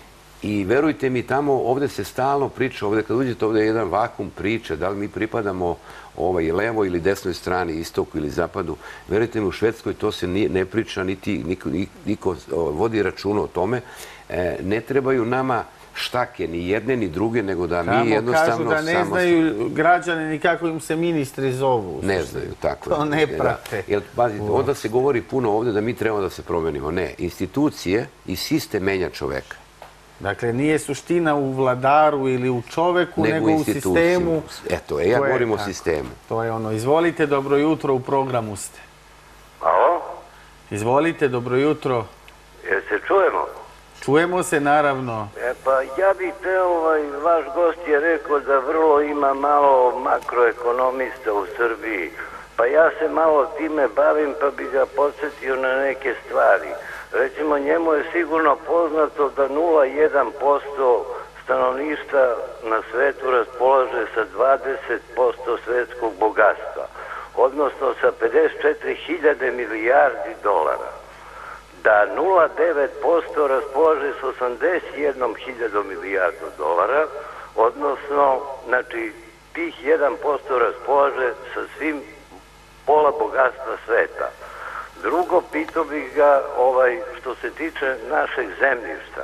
I verujte mi, tamo, ovde se stalno priča, ovde kad uđete, ovde je jedan vakum priče, da li mi pripadamo levo ili desnoj strani, istoku ili zapadu. Verujte mi, u Švedskoj to se ne priča, niko vodi računa o tome. Ne trebaju nama štake, ni jedne, ni druge, nego da mi jednostavno... Kažu da ne znaju građane ni kako im se ministri zovu. Ne znaju, tako je. To ne prate. Pazite, onda se govori puno ovde da mi trebamo da se promenimo. Ne, institucije i sistem menja čoveka. Dakle, nije suština u vladaru ili u čoveku, nego u sistemu. Eto, ja govorim o sistemu. To je ono. Izvolite, dobro jutro, u programu ste. Alo? Izvolite, dobro jutro. Jel se čujemo? Čujemo se, naravno. Pa ja bih vaš gost je rekao da vrlo ima malo makroekonomista u Srbiji. Pa ja se malo time bavim, pa bih ga podsjetio na neke stvari. Recimo, njemu je sigurno poznato da 0,1% stanovništva na svetu raspolaže sa 20% svetskog bogatstva, odnosno sa 54.000 milijardi dolara. Da 0,9% raspolaže sa 81.000 milijardu dolara, odnosno, znači, tih 1% raspolaže sa svim pola bogatstva sveta. Drugo, pitao bih ga, što se tiče našeg zemljišta.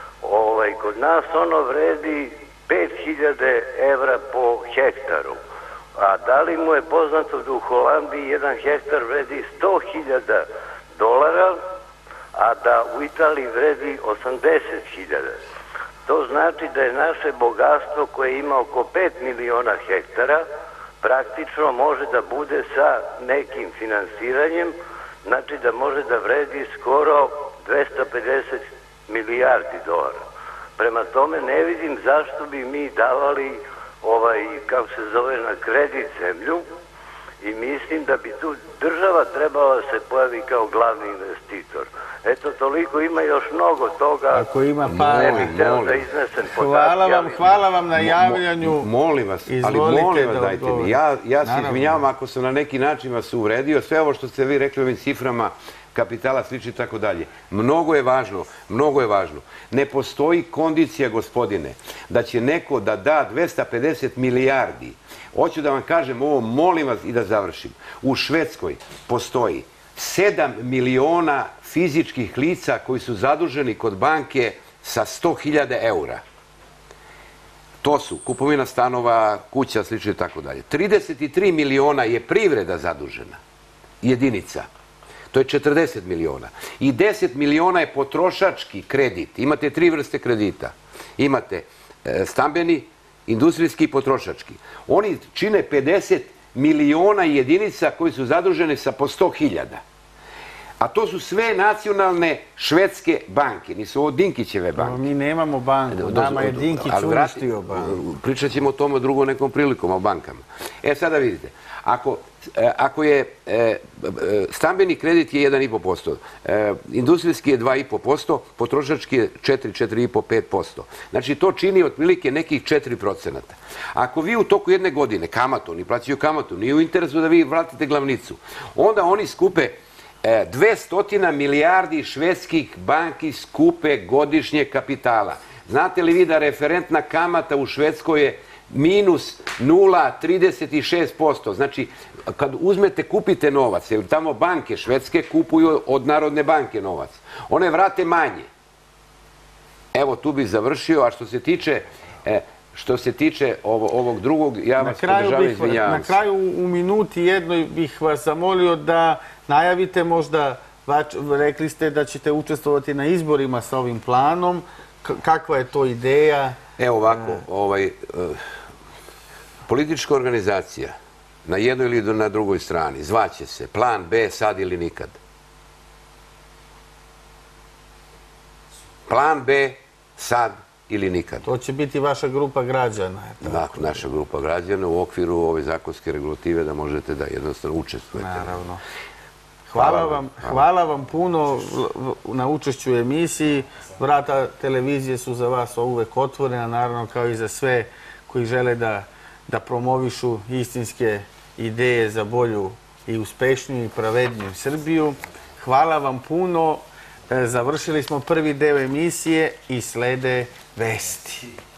Kod nas ono vredi 5.000 evra po hektaru. A da li mu je poznato da u Holandiji jedan hektar vredi 100.000 dolara, a da u Italiji vredi 80.000? To znači da je naše bogatstvo koje ima oko 5 miliona hektara praktično može da bude sa nekim finansiranjem, znači da može da vredi skoro 250 milijardi dolara. Prema tome ne vidim zašto bi mi davali kako se zove, na kredit zemlju, i mislim da bi tu država trebala da se pojavi kao glavni investitor. Eto, toliko, ima još mnogo toga. Ako ima para. Ne bih hteo da iznesem podatke. Hvala vam na javljanju. Molim vas, ali molim vas, dajte mi. Ja se izvinjavam ako sam na neki način vas uvredio. Sve ovo što ste vi rekli ovim ciframa, kapitala, sliči i tako dalje. Mnogo je važno. Ne postoji kondicija, gospodine, da će neko da da 250 milijardi. Hoću da vam kažem ovo, molim vas, i da završim. U Švedskoj postoji 7 miliona fizičkih lica koji su zaduženi kod banke sa 100.000 eura. To su kupovina stanova, kuća, slično i tako dalje. 33 miliona je privreda zadužena, jedinica. To je 40 miliona. I 10 miliona je potrošački kredit. Imate 3 vrste kredita. Imate stambeni, industrijski i potrošački. Oni čine 50 miliona jedinica koji su zadužene sa po 100.000. A to su sve nacionalne švedske banke, nisu ovo Dinkićeve banke. Mi nemamo banku, nama je Dinkić uništio banku. Pričat ćemo o tome drugo nekom prilikom, o bankama. Sada vidite, ako je stambeni kredit je 1,5%, industrijski je 2,5%, potrošački je 4,5%, 5%. Znači to čini otprilike nekih 4%. Ako vi u toku jedne godine kamatu, oni plaćaju kamatu, nije u interesu da vi vratite glavnicu, onda oni skupe 200 milijardi švedskih banki skupe godišnje kapitala. Znate li vi da referentna kamata u Švedskoj je minus 0,36%. Znači, kad uzmete, kupite novac, jer tamo banke švedske kupuju od Narodne banke novac, one vrate manje. Evo, tu bih završio, a što se tiče ovog drugog, ja vas podržavam, izvinjavam se. Na kraju, u minuti jednoj bih vas zamolio da najavite možda, rekli ste da ćete učestvovati na izborima sa ovim planom, kakva je to ideja? Evo ovako, politička organizacija na jednoj ili na drugoj strani zvaće se Plan B, sad ili nikad. Plan B, sad ili nikad. To će biti vaša grupa građana. Dakle, naša grupa građana u okviru ove zakonske regulative da možete da jednostavno učestvujete. Naravno. Hvala vam puno na učešću u emisiji. Vrata televizije su za vas uvek otvorena, naravno kao i za sve koji žele da promovišu istinske ideje za bolju i uspešniju i pravedniju Srbiju. Hvala vam puno. Završili smo prvi deo emisije i slede vesti.